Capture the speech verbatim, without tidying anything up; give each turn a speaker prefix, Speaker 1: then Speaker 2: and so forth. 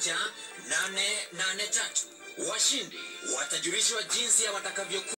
Speaker 1: moja nane nane tatu. Washindi watajulishwa jinsi ya watakavyo